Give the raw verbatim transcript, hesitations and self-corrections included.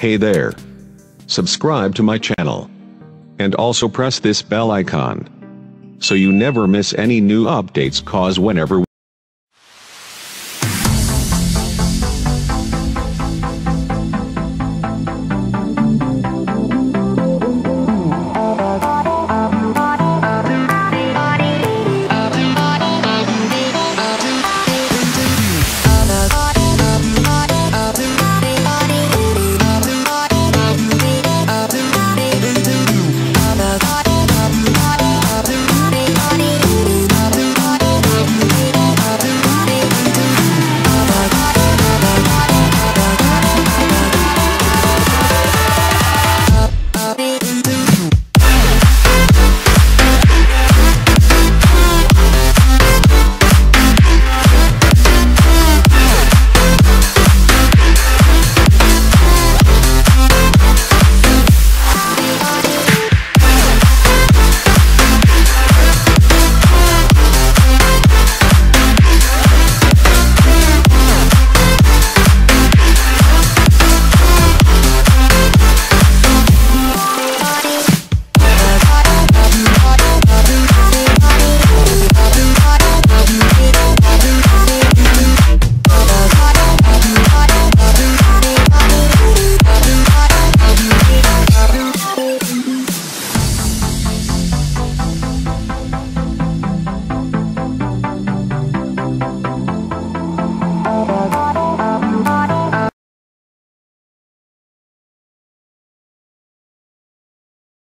Hey there. Subscribe to my channel. And also press this bell icon, so you never miss any new updates, cause whenever